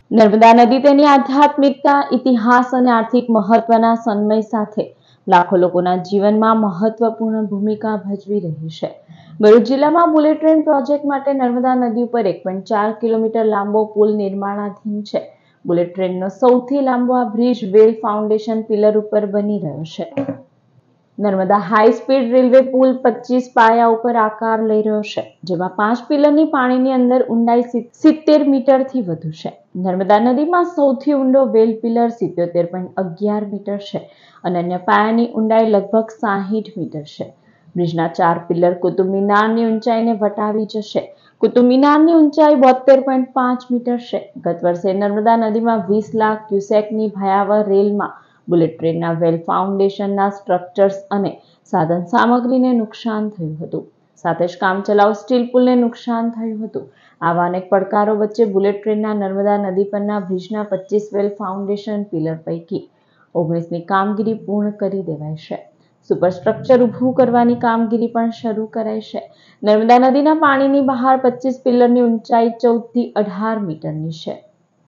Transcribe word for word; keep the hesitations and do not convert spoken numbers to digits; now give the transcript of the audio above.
નર્મદા નદી તેની આધ્યાત્મિકતા, ઇતિહાસ અને આર્થિક મહત્વના સમન્વય સાથે લાખો લોકોના જીવનમાં મહત્વપૂર્ણ ભૂમિકા ભજવી રહી છે. ભરૂચ જિલ્લામાં બુલેટ ટ્રેન પ્રોજેક્ટ માટે નર્મદા નદી ઉપર એક પોઈન્ટ ચાર કિલોમીટર લાંબો પુલ નિર્માણાધીન છે. બુલેટ ટ્રેનનો સૌથી લાંબો આ બ્રિજ વેલ ફાઉન્ડેશન પિલર ઉપર બની રહ્યો છે. નર્મદા હાઈ સ્પીડ રેલવે પુલ પચીસ પાયા ઉપર આકાર લઈ રહ્યો છે, જેમાં પાંચ પિલરની પાણીની અંદર ઊંડાઈ સિત્તેર મીટરથી વધુ છે. નર્મદા નદીમાં સૌથી ઊંડો વેલ પિલર સિત્યોતેર પોઈન્ટ અગિયાર મીટર છે અને અન્ય પાયાની ઊંડાઈ લગભગ સાહીઠ મીટર છે. બ્રિજના ચાર પિલર કુતુબ મિનારની ઊંચાઈને વટાવી જશે. કુતુબ મિનારની ઊંચાઈ બોતેર પોઈન્ટ પાંચ મીટર છે. ગત વર્ષે નર્મદા નદીમાં વીસ લાખ ક્યુસેકની ભયાવહ રેલમાં બુલેટ ટ્રેનના વેલ ફાઉન્ડેશનના સ્ટ્રક્ચર્સ અને સાધન સામગ્રીને નુકસાન થયું હતું. સાથે જ કામચલાઉ સ્ટીલ પુલને નુકસાન થયું હતું. આવા અનેક પડકારો વચ્ચે બુલેટ ટ્રેનના નર્મદા નદી પરના બ્રિજના પચીસ વેલ ફાઉન્ડેશન પિલર પૈકી ઓગણીસની કામગીરી પૂર્ણ કરી દેવાઈ છે. સુપરસ્ટ્રક્ચર ઊભું કરવાની કામગીરી પણ શરૂ કરાઈ છે. નર્મદા નદીના પાણીની બહાર પચીસ પિલરની ઊંચાઈ ચૌદ થી અઢાર મીટરની છે.